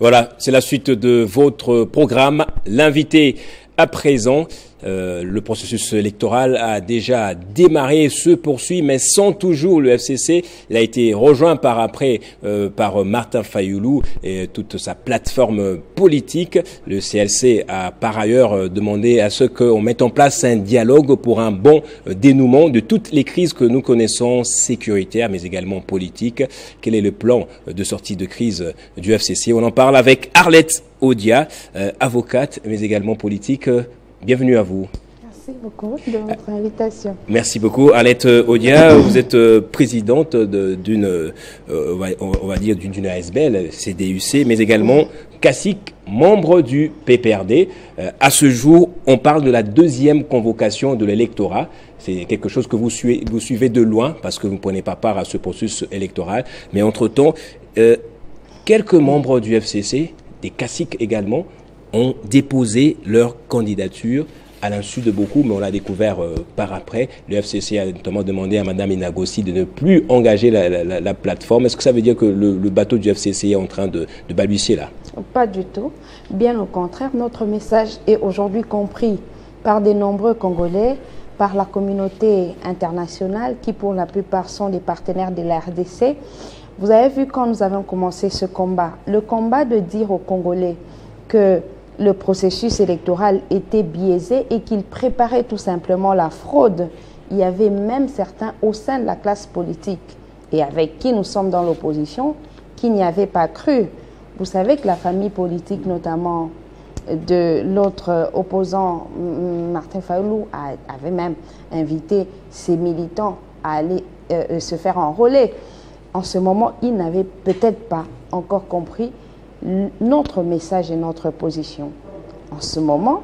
Voilà, c'est la suite de votre programme. L'invité à présent, le processus électoral a déjà démarré, se poursuit, mais sans toujours le FCC. Il a été rejoint par Martin Fayoulou et toute sa plateforme politique. Le CLC a par ailleurs demandé à ce qu'on mette en place un dialogue pour un bon dénouement de toutes les crises que nous connaissons, sécuritaires mais également politiques. Quel est le plan de sortie de crise du FCC? On en parle avec Arlette Odia, avocate mais également politique. Bienvenue à vous. Merci beaucoup de votre invitation. Merci beaucoup. Arlette Odia, vous êtes présidente d'une, on va dire, d'une ASBL, CDUC, mais également cacique, membre du PPRD. À ce jour, on parle de la deuxième convocation de l'électorat. C'est quelque chose que vous suivez de loin parce que vous ne prenez pas part à ce processus électoral. Mais entre-temps, quelques membres du FCC, des caciques également, ont déposé leur candidature à l'insu de beaucoup, mais on l'a découvert par après. Le FCC a notamment demandé à Mme Inagossi de ne plus engager la plateforme. Est-ce que ça veut dire que le bateau du FCC est en train de balbutier là? Pas du tout. Bien au contraire, notre message est aujourd'hui compris par de nombreux Congolais, par la communauté internationale qui pour la plupart sont des partenaires de la RDC. Vous avez vu quand nous avons commencé ce combat, le combat de dire aux Congolais que le processus électoral était biaisé et qu'il préparait tout simplement la fraude. Il y avait même certains au sein de la classe politique et avec qui nous sommes dans l'opposition qui n'y avaient pas cru. Vous savez que la famille politique, notamment de l'autre opposant, Martin Fayoulou, avait même invité ses militants à aller se faire enrôler. En ce moment, ils n'avaient peut-être pas encore compris notre message et notre position. En ce moment,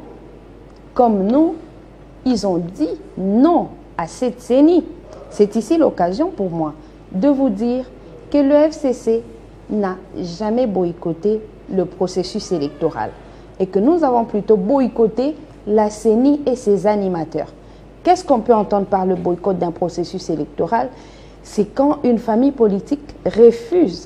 comme nous, ils ont dit non à cette CENI. C'est ici l'occasion pour moi de vous dire que le FCC n'a jamais boycotté le processus électoral et que nous avons plutôt boycotté la CENI et ses animateurs. Qu'est-ce qu'on peut entendre par le boycott d'un processus électoral? C'est quand une famille politique refuse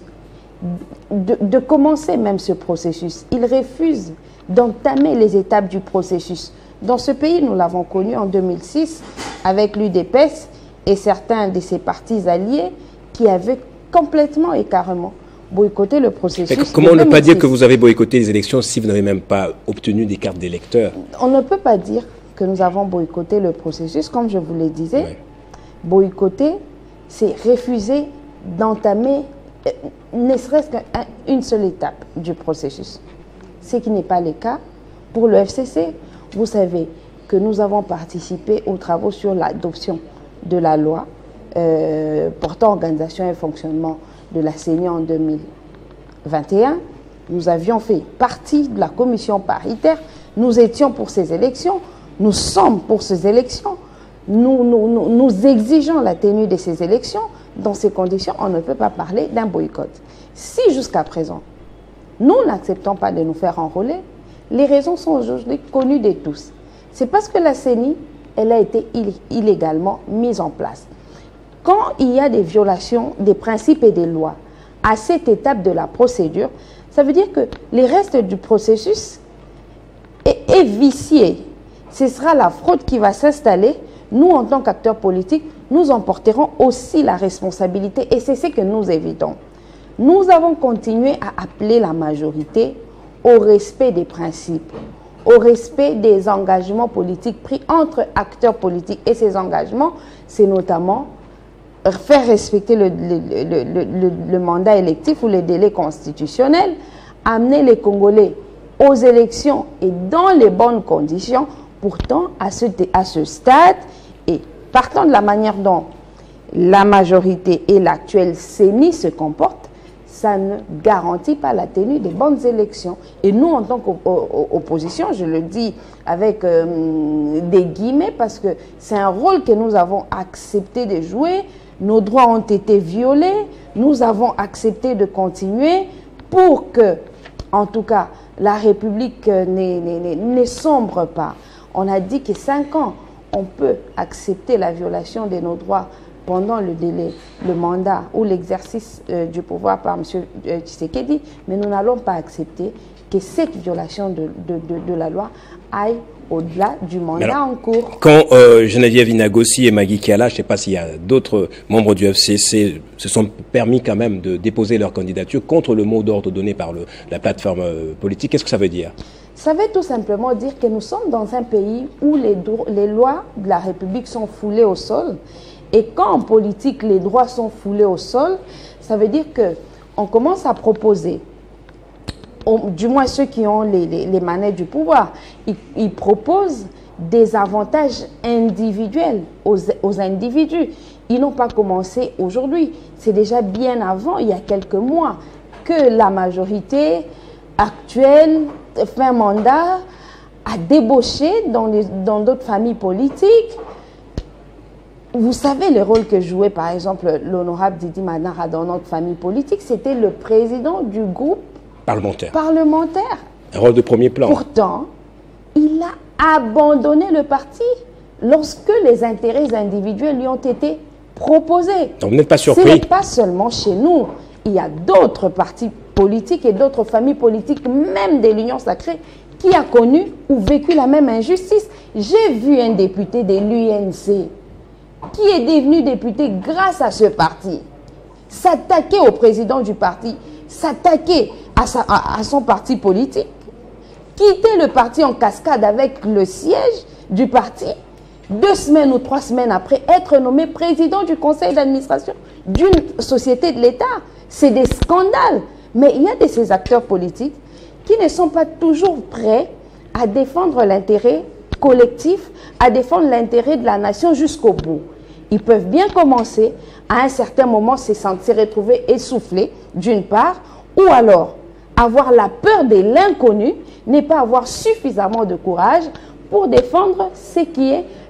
de commencer même ce processus. Il refuse d'entamer les étapes du processus. Dans ce pays, nous l'avons connu en 2006 avec l'UDPS et certains de ses partis alliés qui avaient complètement et carrément boycotté le processus. Comment ne pas dire que vous avez boycotté les élections si vous n'avez même pas obtenu des cartes d'électeurs? On ne peut pas dire que nous avons boycotté le processus, comme je vous le disais. Oui. Boycotter, c'est refuser d'entamer ne serait-ce qu'une seule étape du processus. Ce qui n'est pas le cas pour le FCC. Vous savez que nous avons participé aux travaux sur l'adoption de la loi portant organisation et fonctionnement de la CENI en 2021. Nous avions fait partie de la commission paritaire. Nous étions pour ces élections. Nous sommes pour ces élections. Nous exigeons la tenue de ces élections. Dans ces conditions, on ne peut pas parler d'un boycott. Si jusqu'à présent, nous n'acceptons pas de nous faire enrôler, les raisons sont aujourd'hui connues de tous. C'est parce que la CENI, elle a été illégalement mise en place. Quand il y a des violations des principes et des lois à cette étape de la procédure, ça veut dire que les restes du processus est vicié. Ce sera la fraude qui va s'installer. Nous, en tant qu'acteurs politiques, nous en porterons aussi la responsabilité et c'est ce que nous évitons. Nous avons continué à appeler la majorité au respect des principes, au respect des engagements politiques pris entre acteurs politiques. Et ces engagements, c'est notamment faire respecter le mandat électif ou les délais constitutionnels, amener les Congolais aux élections et dans les bonnes conditions. Pourtant, à ce stade, et partant de la manière dont la majorité et l'actuelle CENI se comportent, ça ne garantit pas la tenue des bonnes élections. Et nous, en tant qu'opposition, je le dis avec des guillemets, parce que c'est un rôle que nous avons accepté de jouer, nos droits ont été violés, nous avons accepté de continuer pour que, en tout cas, la République ne sombre pas. On a dit que 5 ans, on peut accepter la violation de nos droits pendant le délai, le mandat ou l'exercice du pouvoir par M. Tshisekedi, mais nous n'allons pas accepter que cette violation de la loi aille au-delà du mandat en cours. Quand Geneviève Inagossi et Magui Kiala, je ne sais pas s'il y a d'autres membres du FCC, se sont permis quand même de déposer leur candidature contre le mot d'ordre donné par la plateforme politique, qu'est-ce que ça veut dire? Ça veut tout simplement dire que nous sommes dans un pays où les lois de la République sont foulées au sol. Et quand en politique, les droits sont foulés au sol, ça veut dire qu'on commence à proposer, du moins ceux qui ont les manettes du pouvoir, ils proposent des avantages individuels aux individus. Ils n'ont pas commencé aujourd'hui. C'est déjà bien avant, il y a quelques mois, que la majorité actuelle, fin mandat, a débauché dans d'autres familles politiques. Vous savez le rôle que jouait par exemple l'honorable Didi Manara dans notre famille politique, c'était le président du groupe parlementaire. Un rôle de premier plan. Pourtant, il a abandonné le parti lorsque les intérêts individuels lui ont été proposés. Donc vous n'êtes pas surpris? Ce n'est pas seulement chez nous. Il y a d'autres partis politiques et d'autres familles politiques, même de l'Union sacrée, qui a connu ou vécu la même injustice. J'ai vu un député de l'UNC qui est devenu député grâce à ce parti, s'attaquer au président du parti, s'attaquer à son parti politique, quitter le parti en cascade avec le siège du parti, 2 semaines ou 3 semaines après, être nommé président du conseil d'administration d'une société de l'État. C'est des scandales. Mais il y a de ces acteurs politiques qui ne sont pas toujours prêts à défendre l'intérêt collectif, à défendre l'intérêt de la nation jusqu'au bout. Ils peuvent bien commencer, à un certain moment, se retrouver essoufflés, d'une part, ou alors avoir la peur de l'inconnu, n'est pas avoir suffisamment de courage pour défendre ce qui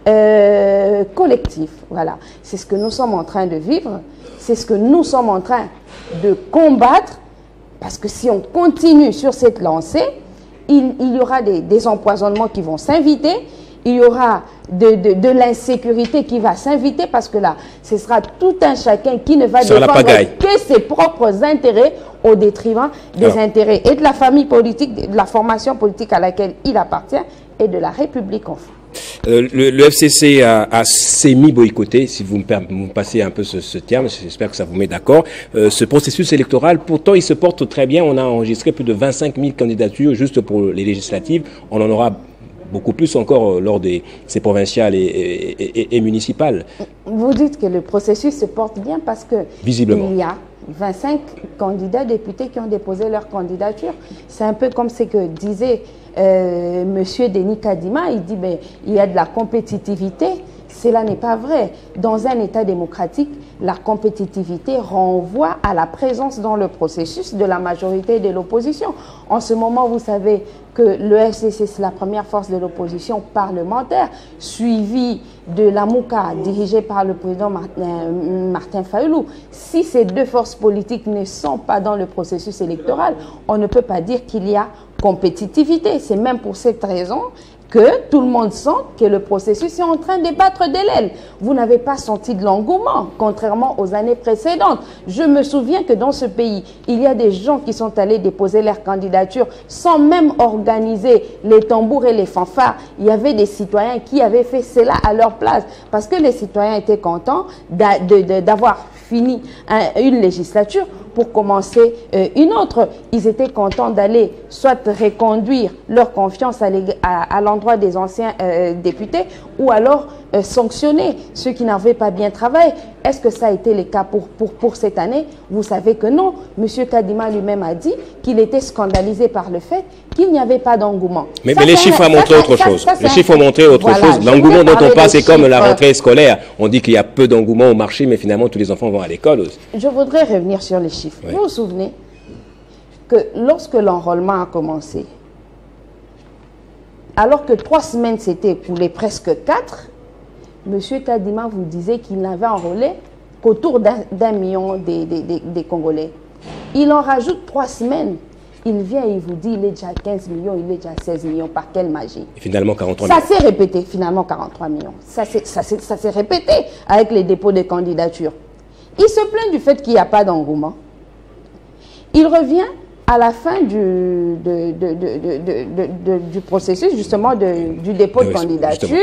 est collectif. Voilà, c'est ce que nous sommes en train de vivre, c'est ce que nous sommes en train de combattre, parce que si on continue sur cette lancée, il y aura des empoisonnements qui vont s'inviter, il y aura de l'insécurité qui va s'inviter, parce que là, ce sera tout un chacun qui ne va défendre que ses propres intérêts au détriment des intérêts et de la famille politique, de la formation politique à laquelle il appartient et de la République enfin. Le FCC a semi-boycotté, si vous me passez un peu ce terme, j'espère que ça vous met d'accord, ce processus électoral. Pourtant, il se porte très bien. On a enregistré plus de 25 000 candidatures juste pour les législatives. On en aura beaucoup plus encore lors de ces provinciales et municipales. Vous dites que le processus se porte bien parce que visiblement, il y a 25 candidats députés qui ont déposé leur candidature. C'est un peu comme ce que disait Monsieur Denis Kadima. Il dit ben, il y a de la compétitivité. Cela n'est pas vrai. Dans un État démocratique, la compétitivité renvoie à la présence dans le processus de la majorité et de l'opposition. En ce moment, vous savez que le FCC, c'est la première force de l'opposition parlementaire, suivie de la Mouka, dirigée par le président Martin Fayulu. Si ces deux forces politiques ne sont pas dans le processus électoral, on ne peut pas dire qu'il y a compétitivité. C'est même pour cette raison que tout le monde sent que le processus est en train de battre de l'aile. Vous n'avez pas senti de l'engouement, contrairement aux années précédentes. Je me souviens que dans ce pays, il y a des gens qui sont allés déposer leur candidature sans même organiser les tambours et les fanfares. Il y avait des citoyens qui avaient fait cela à leur place parce que les citoyens étaient contents d'avoir fini une législature pour commencer une autre. Ils étaient contents d'aller soit reconduire leur confiance à l'endroit des anciens députés ou alors sanctionner ceux qui n'avaient pas bien travaillé. Est-ce que ça a été le cas pour cette année? Vous savez que non. M. Kadima lui-même a dit qu'il était scandalisé par le fait qu'il n'y avait pas d'engouement. Mais les chiffres ont montré autre chose. Les chiffres ont montré autre chose. L'engouement dont on parle, c'est comme la rentrée scolaire. On dit qu'il y a peu d'engouement au marché, mais finalement, tous les enfants vont à l'école aussi. Je voudrais revenir sur les chiffres. Oui. Vous vous souvenez que lorsque l'enrôlement a commencé, alors que 3 semaines s'étaient écoulées, presque 4, M. Kadima vous disait qu'il n'avait enrôlé qu'autour d'1 million des Congolais. Il en rajoute 3 semaines. il vient et il vous dit il est déjà à 15 millions, il est déjà à 16 millions. Par quelle magie? Et finalement, 43 millions. Ça s'est répété, finalement, 43 millions. Ça s'est répété avec les dépôts de candidatures. Il se plaint du fait qu'il n'y a pas d'engouement. Il revient à la fin du processus, justement, du dépôt de candidature,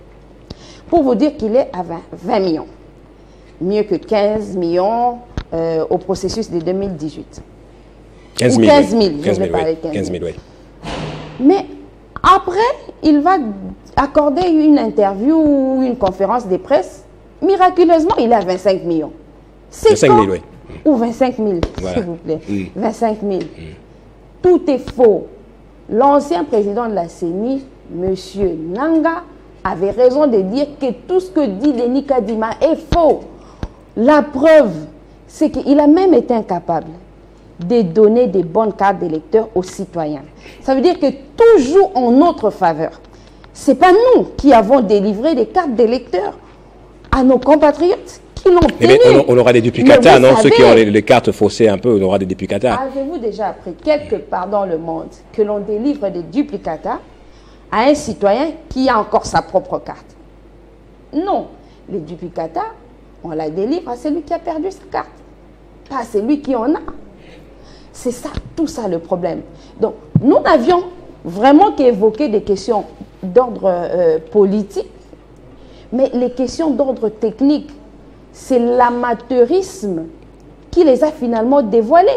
pour vous dire qu'il est à 20 millions. Mieux que 15 millions au processus de 2018. 15 000. 15 000, je vais parler de 15 000, oui. Mais après, il va accorder une interview ou une conférence de presse. Miraculeusement, il est à 25 millions. C'est 25 000, oui. Ou 25 000, voilà. s'il vous plaît. 25 000. Tout est faux. L'ancien président de la CENI, M. Nanga, avait raison de dire que tout ce que dit Denis Kadima est faux. La preuve, c'est qu'il a même été incapable de donner des bonnes cartes d'électeurs aux citoyens. Ça veut dire que tout joue en notre faveur. Ce n'est pas nous qui avons délivré des cartes d'électeurs à nos compatriotes qui l'ont obtenu. On aura des duplicata, non? Ceux qui ont les cartes faussées un peu, on aura des duplicata. Avez-vous déjà appris quelque part dans le monde que l'on délivre des duplicata à un citoyen qui a encore sa propre carte? Non. Les duplicata, on la délivre à celui qui a perdu sa carte, pas à celui qui en a. C'est ça, tout ça le problème. Donc, nous n'avions vraiment qu'évoqué des questions d'ordre politique, mais les questions d'ordre technique, c'est l'amateurisme qui les a finalement dévoilées.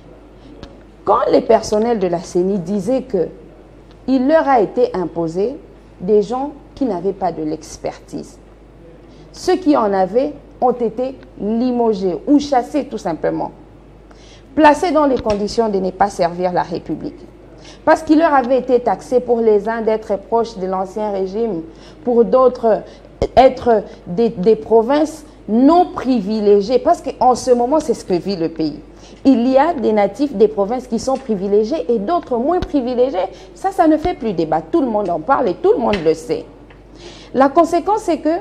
Quand les personnels de la CENI disaient qu'il leur a été imposé des gens qui n'avaient pas de l'expertise, ceux qui en avaient ont été limogés ou chassés tout simplement, placés dans les conditions de ne pas servir la République. Parce qu'il leur avait été taxé pour les uns d'être proches de l'ancien régime, pour d'autres être des provinces non privilégiées. Parce qu'en ce moment, c'est ce que vit le pays. Il y a des natifs des provinces qui sont privilégiés et d'autres moins privilégiés. Ça ne fait plus débat. Tout le monde en parle et tout le monde le sait. La conséquence, c'est que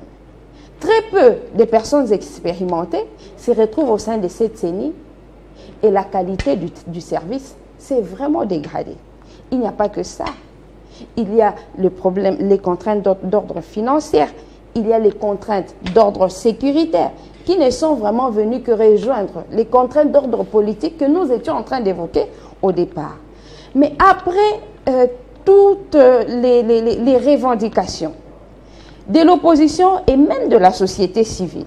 très peu de personnes expérimentées se retrouvent au sein de cette CENI et la qualité du service s'est vraiment dégradée. Il n'y a pas que ça. Il y a le problème, les contraintes d'ordre financier, il y a les contraintes d'ordre sécuritaire qui ne sont vraiment venues que rejoindre les contraintes d'ordre politique que nous étions en train d'évoquer au départ. Mais après toutes les revendications de l'opposition et même de la société civile,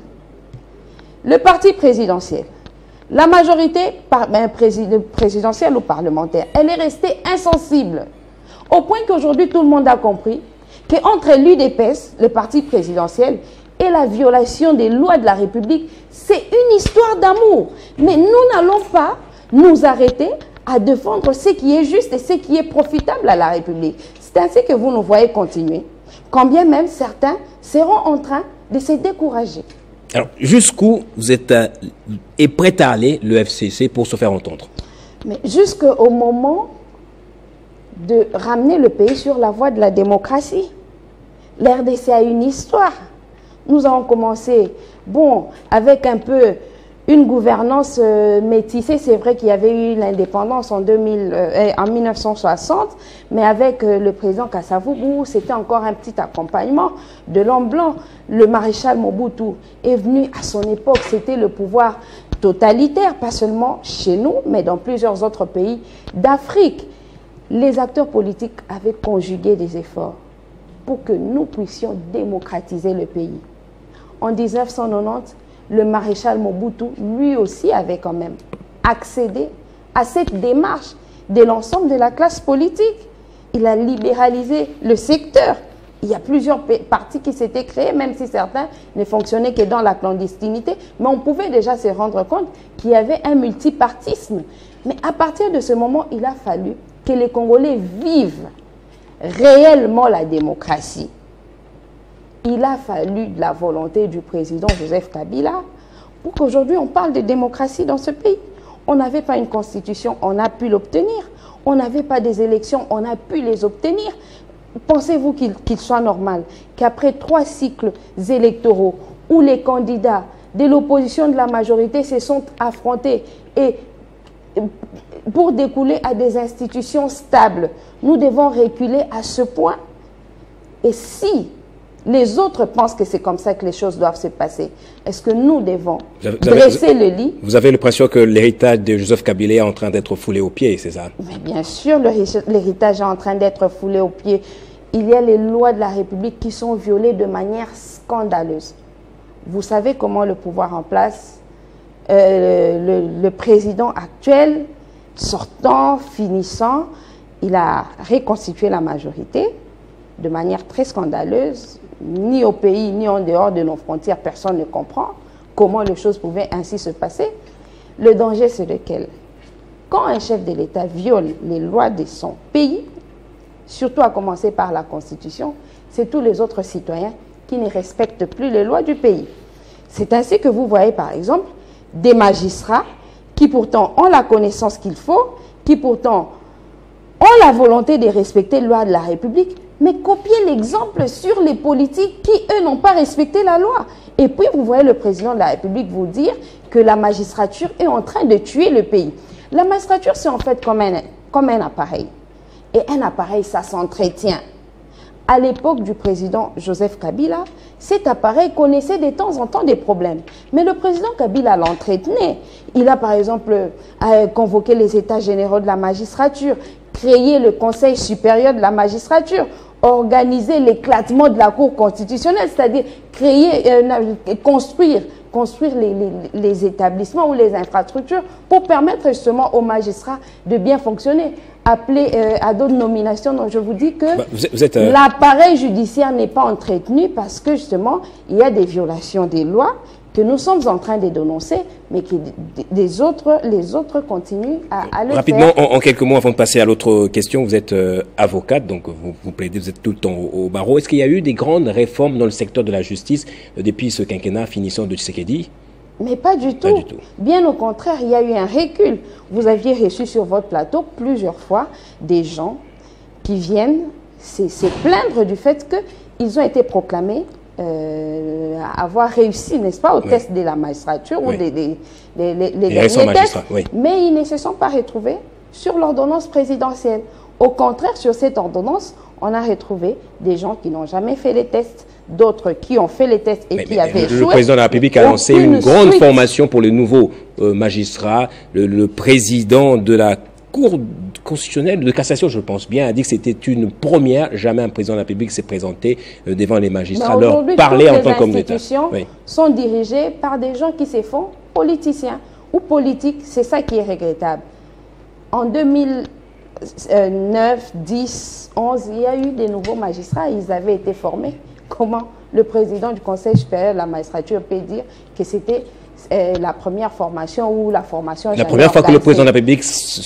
le parti présidentiel, la majorité présidentielle ou parlementaire, elle est restée insensible. Au point qu'aujourd'hui, tout le monde a compris qu'entre l'UDPS, le parti présidentiel, et la violation des lois de la République, c'est une histoire d'amour. Mais nous n'allons pas nous arrêter à défendre ce qui est juste et ce qui est profitable à la République. C'est ainsi que vous nous voyez continuer, quand bien même certains seront en train de se décourager. Alors, jusqu'où vous êtes prêt à aller, le FCC, pour se faire entendre? Mais jusqu'au moment de ramener le pays sur la voie de la démocratie. L'RDC a une histoire. Nous avons commencé, bon, avec un peu une gouvernance métissée. C'est vrai qu'il y avait eu l'indépendance en 1960, mais avec le président Kasavubu, c'était encore un petit accompagnement de l'homme blanc. Le maréchal Mobutu est venu à son époque, c'était le pouvoir totalitaire, pas seulement chez nous, mais dans plusieurs autres pays d'Afrique. Les acteurs politiques avaient conjugué des efforts pour que nous puissions démocratiser le pays. En 1990, le maréchal Mobutu, lui aussi, avait quand même accédé à cette démarche de l'ensemble de la classe politique. Il a libéralisé le secteur. Il y a plusieurs partis qui s'étaient créés, même si certains ne fonctionnaient que dans la clandestinité, mais on pouvait déjà se rendre compte qu'il y avait un multipartisme. Mais à partir de ce moment, il a fallu que les Congolais vivent réellement la démocratie. Il a fallu de la volonté du président Joseph Kabila pour qu'aujourd'hui on parle de démocratie dans ce pays. On n'avait pas une constitution, on a pu l'obtenir. On n'avait pas des élections, on a pu les obtenir. Pensez-vous qu'il soit normal qu'après 3 cycles électoraux où les candidats de l'opposition de la majorité se sont affrontés et pour découler à des institutions stables. Nous devons reculer à ce point. Et si les autres pensent que c'est comme ça que les choses doivent se passer, est-ce que nous devons dresser le lit? Vous avez l'impression que l'héritage de Joseph Kabila est en train d'être foulé aux pieds, c'est ça? Mais bien sûr, l'héritage est en train d'être foulé aux pieds. Il y a les lois de la République qui sont violées de manière scandaleuse. Vous savez comment le pouvoir en place, le président actuel, sortant, finissant, il a reconstitué la majorité de manière très scandaleuse. Ni au pays, ni en dehors de nos frontières, personne ne comprend comment les choses pouvaient ainsi se passer. Le danger, c'est lequel? Quand un chef de l'État viole les lois de son pays, surtout à commencer par la Constitution, c'est tous les autres citoyens qui ne respectent plus les lois du pays. C'est ainsi que vous voyez, par exemple, des magistrats qui pourtant ont la connaissance qu'il faut, qui pourtant ont la volonté de respecter les lois de la République, mais copier l'exemple sur les politiques qui, eux, n'ont pas respecté la loi. Et puis, vous voyez le président de la République vous dire que la magistrature est en train de tuer le pays. La magistrature, c'est en fait comme un appareil. Et un appareil, ça s'entretient. À l'époque du président Joseph Kabila, cet appareil connaissait de temps en temps des problèmes. Mais le président Kabila l'entretenait. Il a par exemple convoqué les états généraux de la magistrature, créé le Conseil supérieur de la magistrature, organisé l'éclatement de la Cour constitutionnelle, c'est-à-dire construire les établissements ou les infrastructures pour permettre justement aux magistrats de bien fonctionner. Appeler à d'autres nominations, donc je vous dis que l'appareil judiciaire n'est pas entretenu parce que justement il y a des violations des lois que nous sommes en train de dénoncer, mais que les autres continuent à le Rapidement, faire. en quelques mots, avant de passer à l'autre question, vous êtes avocate, donc vous plaidez, vous êtes tout le temps au barreau. Est-ce qu'il y a eu des grandes réformes dans le secteur de la justice depuis ce quinquennat finissant de Tshisekedi? Mais pas du tout. Bien au contraire, il y a eu un recul. Vous aviez reçu sur votre plateau plusieurs fois des gens qui viennent se plaindre du fait qu'ils ont été proclamés avoir réussi, n'est-ce pas, au test de la magistrature ou les derniers tests, mais ils ne se sont pas retrouvés sur l'ordonnance présidentielle. Au contraire, sur cette ordonnance, on a retrouvé des gens qui n'ont jamais fait les tests, d'autres qui ont fait les tests et qui avaient échoué. Le président de la République a lancé une grande formation pour les nouveaux magistrats. Le président de la Cour constitutionnelle de cassation, je pense bien, a dit que c'était une première. Jamais un président de la République s'est présenté devant les magistrats, leur parler en tant qu'homme d'État. Les institutions sont dirigées par des gens qui se font politiciens ou politiques. C'est ça qui est regrettable. En 2009, 10, 11, il y a eu des nouveaux magistrats. Ils avaient été formés. Comment le président du Conseil supérieur de la magistrature peut dire que c'était la première formation ou la formation... La première fois que le président de la République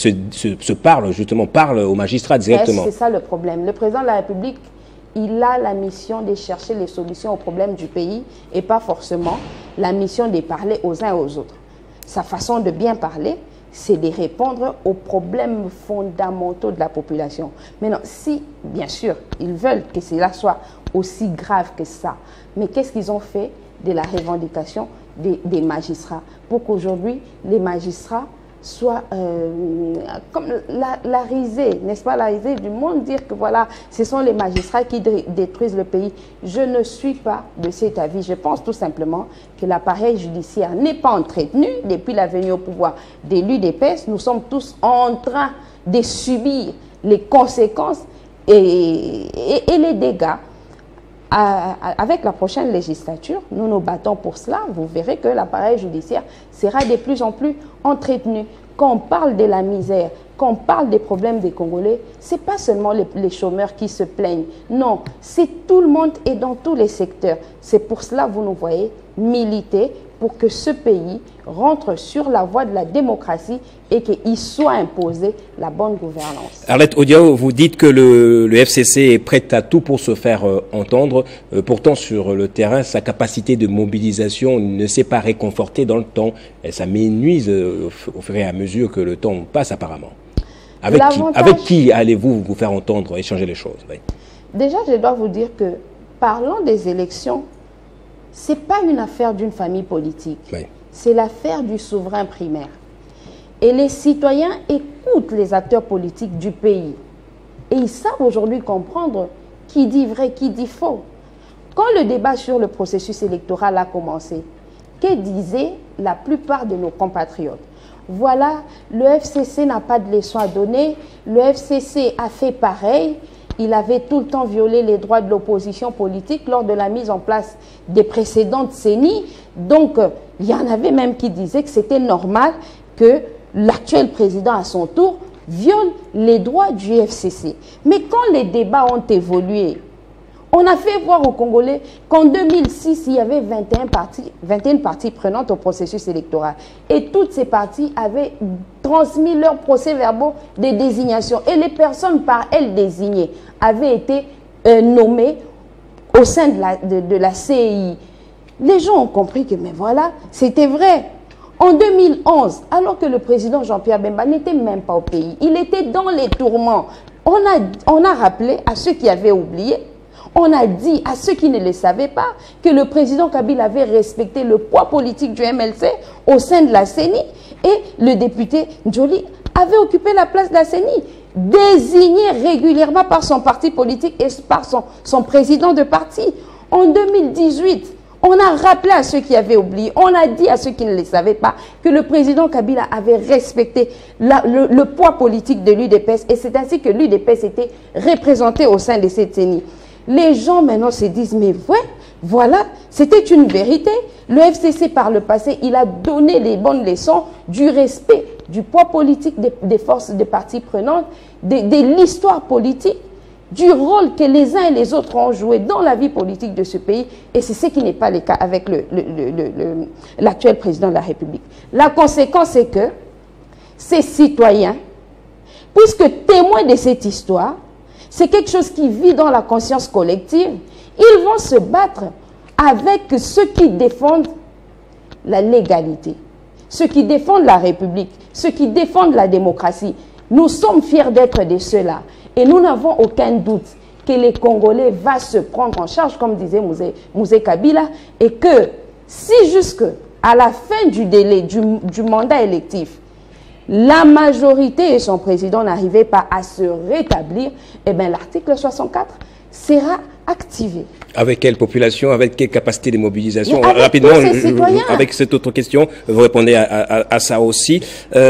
parle aux magistrats directement. C'est ça le problème. Le président de la République, il a la mission de chercher les solutions aux problèmes du pays et pas forcément la mission de parler aux uns et aux autres. Sa façon de bien parler, c'est de répondre aux problèmes fondamentaux de la population. Maintenant, si, bien sûr, ils veulent que cela soit aussi grave que ça, mais qu'est-ce qu'ils ont fait de la revendication des magistrats pour qu'aujourd'hui, les magistrats soient comme la risée, n'est-ce pas, la risée du monde, dire que voilà, ce sont les magistrats qui détruisent le pays. Je ne suis pas de cet avis. Je pense tout simplement que l'appareil judiciaire n'est pas entretenu depuis la venue au pouvoir de l'UDPS. Nous sommes tous en train de subir les conséquences et les dégâts. Avec la prochaine législature, nous nous battons pour cela. Vous verrez que l'appareil judiciaire sera de plus en plus entretenu. Quand on parle de la misère, quand on parle des problèmes des Congolais, ce n'est pas seulement les chômeurs qui se plaignent. Non, c'est tout le monde et dans tous les secteurs. C'est pour cela que vous nous voyez militer pour que ce pays rentre sur la voie de la démocratie et qu'il soit imposé la bonne gouvernance. Arlette Odiao, vous dites que le FCC est prêt à tout pour se faire entendre. Pourtant, sur le terrain, sa capacité de mobilisation ne s'est pas réconfortée dans le temps. Et ça m'énuise au fur et à mesure que le temps passe apparemment. Avec qui allez-vous vous faire entendre, échanger les choses? Déjà, je dois vous dire que, parlant des élections, ce n'est pas une affaire d'une famille politique. C'est l'affaire du souverain primaire. Et les citoyens écoutent écoutent les acteurs politiques du pays. Et ils savent aujourd'hui comprendre qui dit vrai, qui dit faux. Quand le débat sur le processus électoral a commencé, que disaient la plupart de nos compatriotes? Voilà, le FCC n'a pas de leçon à donner, le FCC a fait pareil, il avait tout le temps violé les droits de l'opposition politique lors de la mise en place des précédentes CENI. Donc, il y en avait même qui disaient que c'était normal que l'actuel président, à son tour, viole les droits du FCC. Mais quand les débats ont évolué, on a fait voir aux Congolais qu'en 2006, il y avait 21 parties prenantes au processus électoral. Et toutes ces parties avaient transmis leurs procès-verbaux de désignation. Et les personnes par elles désignées avaient été nommées au sein de la CEI. Les gens ont compris que, mais voilà, c'était vrai. En 2011, alors que le président Jean-Pierre Bemba n'était même pas au pays, il était dans les tourments. On a rappelé à ceux qui avaient oublié, on a dit à ceux qui ne le savaient pas que le président Kabila avait respecté le poids politique du MLC au sein de la CENI et le député Njoli avait occupé la place de la CENI, désigné régulièrement par son parti politique et par son président de parti. En 2018, on a rappelé à ceux qui avaient oublié, on a dit à ceux qui ne le savaient pas que le président Kabila avait respecté le poids politique de l'UDPS et c'est ainsi que l'UDPS était représenté au sein de cette CENI. Les gens maintenant se disent, mais ouais, voilà, c'était une vérité. Le FCC par le passé, il a donné les bonnes leçons du respect du poids politique des forces, des parties prenantes, de l'histoire politique, du rôle que les uns et les autres ont joué dans la vie politique de ce pays. Et c'est ce qui n'est pas le cas avec l'actuel président de la République. La conséquence est que ces citoyens, puisque témoins de cette histoire, c'est quelque chose qui vit dans la conscience collective. Ils vont se battre avec ceux qui défendent la légalité, ceux qui défendent la République, ceux qui défendent la démocratie. Nous sommes fiers d'être de ceux-là. Et nous n'avons aucun doute que les Congolais vont se prendre en charge, comme disait Mouzé Kabila, et que si jusqu'à la fin du délai du mandat électif, la majorité et son président n'arrivaient pas à se rétablir, eh bien l'article 64 sera activé. Avec quelle population, avec quelle capacité de mobilisation? Avec rapidement, avec cette autre question, vous répondez à ça aussi.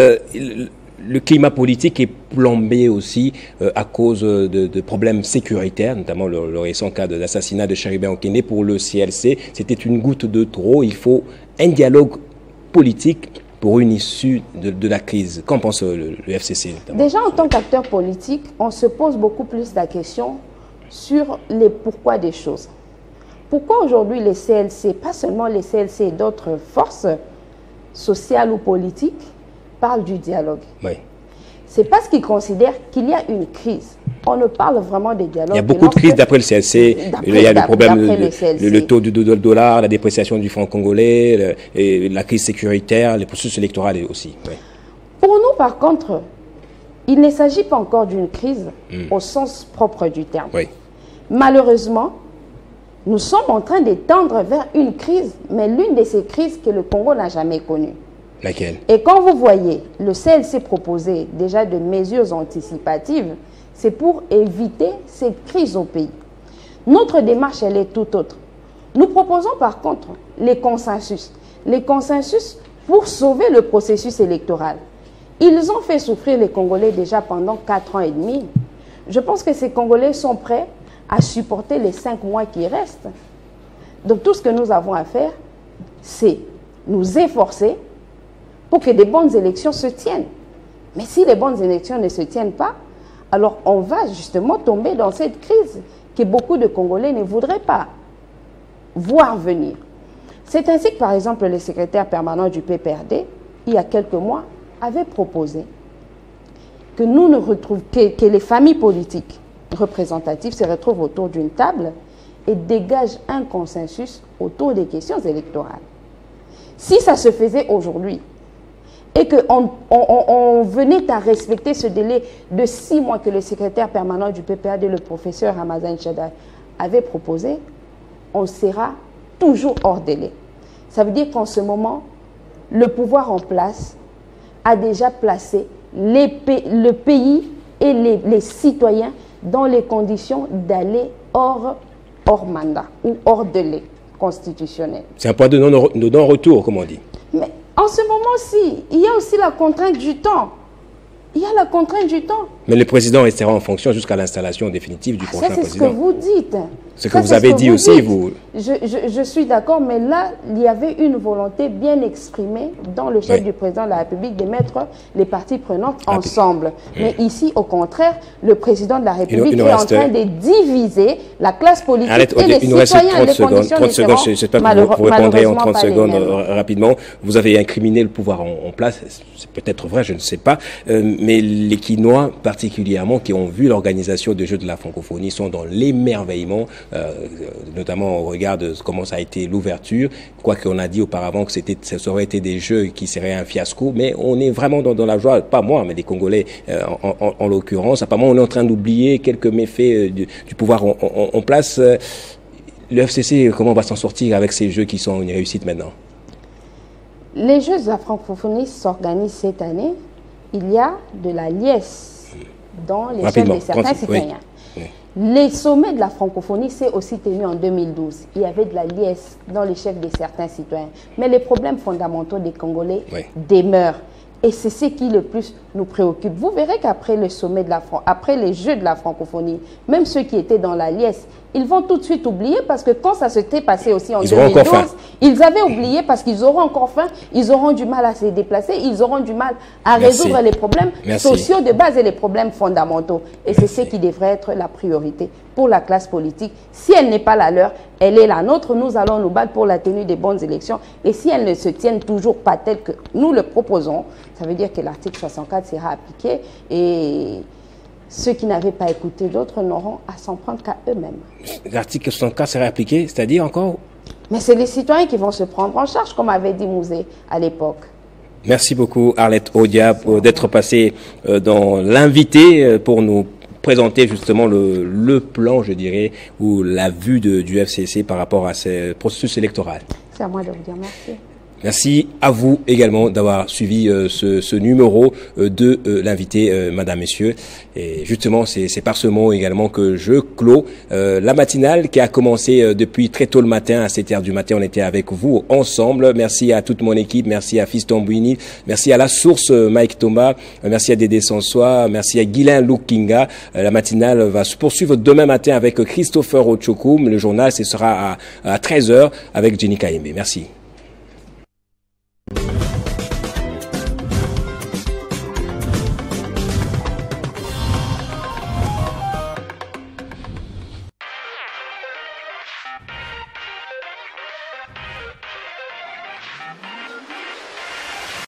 Le climat politique est plombé aussi à cause de problèmes sécuritaires, notamment le récent cas de l'assassinat de Cherubin Okende pour le CLC. C'était une goutte de trop. Il faut un dialogue politique pour une issue de la crise. Qu'en pense le FCC notamment? Déjà, en tant qu'acteur politique, on se pose beaucoup plus la question sur les pourquoi des choses. Pourquoi aujourd'hui les CLC, pas seulement les CLC et d'autres forces sociales ou politiques, parlent du dialogue? Oui. C'est parce qu'ils considèrent qu'il y a une crise. On ne parle vraiment des dialogues. Il y a beaucoup de crises d'après le CLC. Il y a le problème, le taux du dollar, la dépréciation du franc congolais, et la crise sécuritaire, les processus électoraux aussi. Oui. Pour nous, par contre, il ne s'agit pas encore d'une crise au sens propre du terme. Oui. Malheureusement, nous sommes en train de tendre vers une crise, mais l'une de ces crises que le Congo n'a jamais connue. Laquelle? Et quand vous voyez le CLC proposer déjà de mesures anticipatives, c'est pour éviter cette crise au pays. Notre démarche, elle est tout autre. Nous proposons par contre les consensus. Les consensus pour sauver le processus électoral. Ils ont fait souffrir les Congolais déjà pendant 4 ans et demi. Je pense que ces Congolais sont prêts à supporter les 5 mois qui restent. Donc tout ce que nous avons à faire, c'est nous efforcer pour que des bonnes élections se tiennent. Mais si les bonnes élections ne se tiennent pas, alors on va justement tomber dans cette crise que beaucoup de Congolais ne voudraient pas voir venir. C'est ainsi que, par exemple, le secrétaire permanent du PPRD, il y a quelques mois, avait proposé que que les familles politiques représentatives se retrouvent autour d'une table et dégagent un consensus autour des questions électorales. Si ça se faisait aujourd'hui, et qu'on venait à respecter ce délai de 6 mois que le secrétaire permanent du PPAD, le professeur Ramazan Chada, avait proposé, on sera toujours hors délai. Ça veut dire qu'en ce moment, le pouvoir en place a déjà placé le pays et les citoyens dans les conditions d'aller hors mandat ou hors délai constitutionnel. C'est un point de non-retour, comme on dit. Mais en ce moment-ci, il y a aussi la contrainte du temps. Il y a la contrainte du temps. Mais le président restera en fonction jusqu'à l'installation définitive du prochain président. Ça, c'est ce que vous dites. Ce que vous avez dit aussi, vous... Je suis d'accord, mais là, il y avait une volonté bien exprimée dans le chef du président de la République de mettre les parties prenantes ensemble. Mais ici, au contraire, le président de la République est en train de diviser la classe politique et les citoyens. 30 secondes, j'espère que vous répondrez en 30 secondes rapidement. Vous avez incriminé le pouvoir en place, c'est peut-être vrai, je ne sais pas, mais les Quinois, particulièrement, qui ont vu l'organisation des Jeux de la francophonie, sont dans l'émerveillement, notamment au regard de comment ça a été l'ouverture. Quoi qu'on a dit auparavant que ça aurait été des Jeux qui seraient un fiasco, mais on est vraiment dans la joie, pas moi, mais les Congolais en l'occurrence. Apparemment, on est en train d'oublier quelques méfaits du pouvoir en place. Le FCC, comment on va s'en sortir avec ces Jeux qui sont une réussite maintenant? Les Jeux de la francophonie s'organisent cette année. Il y a de la liesse dans les chefs de certains citoyens. Oui. Les sommets de la francophonie s'est aussi tenu en 2012. Il y avait de la liesse dans les chefs de certains citoyens. Mais les problèmes fondamentaux des Congolais demeurent. Et c'est ce qui le plus nous préoccupe. Vous verrez qu'après le sommet après les Jeux de la francophonie, même ceux qui étaient dans la liesse, ils vont tout de suite oublier parce que quand ça s'était passé aussi en 2012, ils avaient oublié parce qu'ils auront encore faim, ils auront du mal à se déplacer, ils auront du mal à résoudre les problèmes sociaux de base et les problèmes fondamentaux. Et c'est ce qui devrait être la priorité pour la classe politique. Si elle n'est pas la leur, elle est la nôtre. Nous allons nous battre pour la tenue des bonnes élections. Et si elles ne se tiennent toujours pas telles que nous le proposons, ça veut dire que l'article 64 sera appliqué et ceux qui n'avaient pas écouté d'autres n'auront à s'en prendre qu'à eux-mêmes. L'article 64 sera appliqué, c'est-à-dire encore? Mais c'est les citoyens qui vont se prendre en charge, comme avait dit Mouzé à l'époque. Merci beaucoup Arlette Odia d'être passée dans l'invité pour nous présenter justement le plan, je dirais, ou la vue du FCC par rapport à ce processus électoral. C'est à moi de vous dire merci. Merci à vous également d'avoir suivi ce numéro de l'invité, madame, messieurs. Et justement, c'est par ce mot également que je clôt la matinale qui a commencé depuis très tôt le matin, à 7h du matin. On était avec vous ensemble. Merci à toute mon équipe. Merci à Fiston Bouini. Merci à La Source, Mike Thomas. Merci à Dédé Sansois. Merci à Guylain Lukinga. La matinale va se poursuivre demain matin avec Christopher Ochokoum. Le journal, ce sera à 13h avec Jenny Kaimbe. Merci.